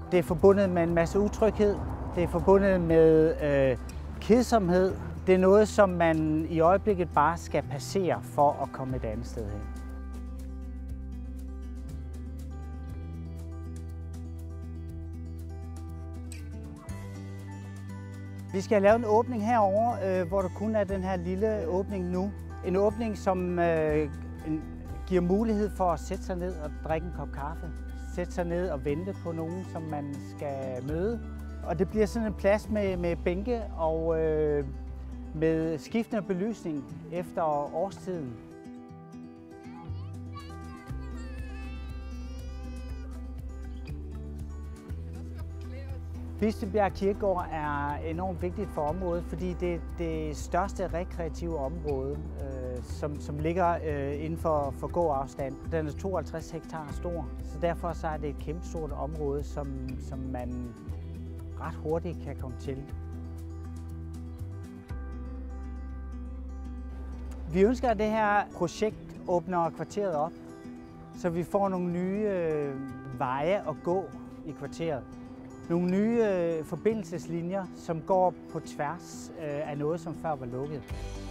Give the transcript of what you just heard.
Det er forbundet med en masse utryghed. Det er forbundet med kedsomhed. Det er noget, som man i øjeblikket bare skal passere for at komme et andet sted hen. Vi skal have lavet en åbning herover, hvor der kun er den her lille åbning nu. En åbning, som giver mulighed for at sætte sig ned og drikke en kop kaffe. Sætte sig ned og vente på nogen, som man skal møde. Og det bliver sådan en plads med bænke og med skiftende belysning efter årstiden. Bispebjerg Kirkegård er enormt vigtigt for området, fordi det er det største rekreative område, som ligger inden for gåafstand. Den er 52 hektar stor, så derfor så er det et kæmpestort område, som man ret hurtigt kan komme til. Vi ønsker, at det her projekt åbner kvarteret op, så vi får nogle nye veje at gå i kvarteret. Nogle nye forbindelseslinjer, som går på tværs af noget, som før var lukket.